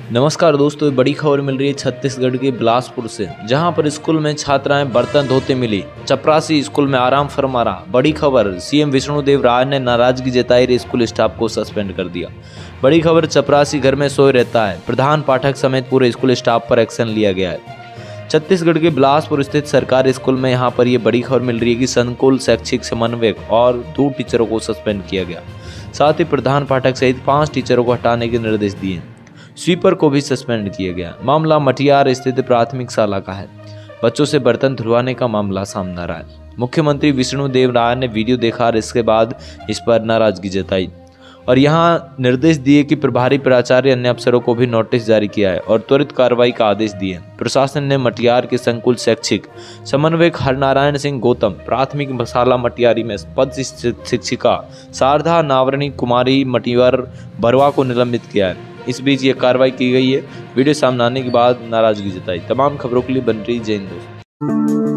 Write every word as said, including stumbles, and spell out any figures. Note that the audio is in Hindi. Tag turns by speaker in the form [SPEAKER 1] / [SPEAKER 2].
[SPEAKER 1] नमस्कार दोस्तों, बड़ी खबर मिल रही है छत्तीसगढ़ के बिलासपुर से, जहां पर स्कूल में छात्राएं बर्तन धोते मिली। चपरासी स्कूल में आराम फरमा रहा। बड़ी खबर, सीएम विष्णुदेव राय ने नाराजगी जताई, स्कूल स्टाफ को सस्पेंड कर दिया। बड़ी खबर, चपरासी घर में सोए रहता है। प्रधान पाठक समेत पूरे स्कूल स्टाफ पर एक्शन लिया गया है। छत्तीसगढ़ के बिलासपुर स्थित सरकारी स्कूल में यहाँ पर ये बड़ी खबर मिल रही है कि संकुल शैक्षिक समन्वयक और दो टीचरों को सस्पेंड किया गया। साथ ही प्रधान पाठक सहित पांच टीचरों को हटाने के निर्देश दिए। स्वीपर को भी सस्पेंड किया गया। मामला मटियार स्थित प्राथमिक शाला का है। बच्चों से बर्तन धुलवाने का मामला सामने आ रहा है। मुख्यमंत्री विष्णुदेव राय ने वीडियो देखा और इसके बाद इस पर नाराजगी जताई और यहां निर्देश दिए कि प्रभारी प्राचार्य अन्य अफसरों को भी नोटिस जारी किया है और त्वरित कार्रवाई का आदेश दिए। प्रशासन ने मटियार के संकुल शैक्षिक समन्वयक हरनारायण सिंह गौतम, प्राथमिक शाला मटियारी में पदस्थ शिक्षिका शारदा नावरणी कुमारी मटियार बरवा को निलंबित किया है। इस बीच ये कार्रवाई की गई है। वीडियो सामने आने के बाद नाराजगी जताई। तमाम खबरों के लिए बन रही जय हिंद दोस्तों।